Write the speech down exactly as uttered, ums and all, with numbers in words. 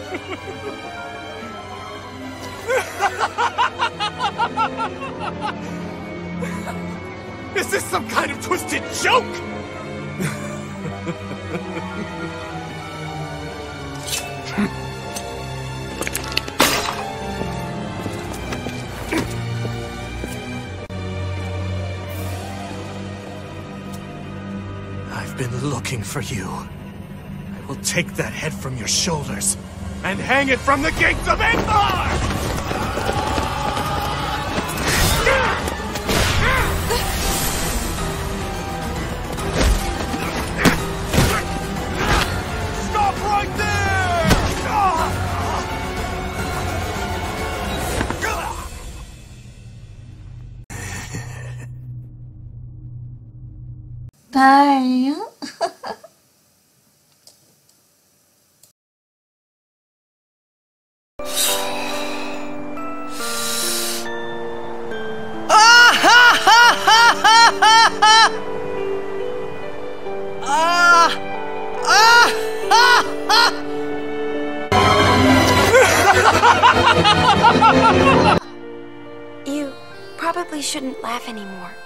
Is this some kind of twisted joke? I've been looking for you. I will take that head from your shoulders and hang it from the gates of Endor! Bye. You probably shouldn't laugh anymore.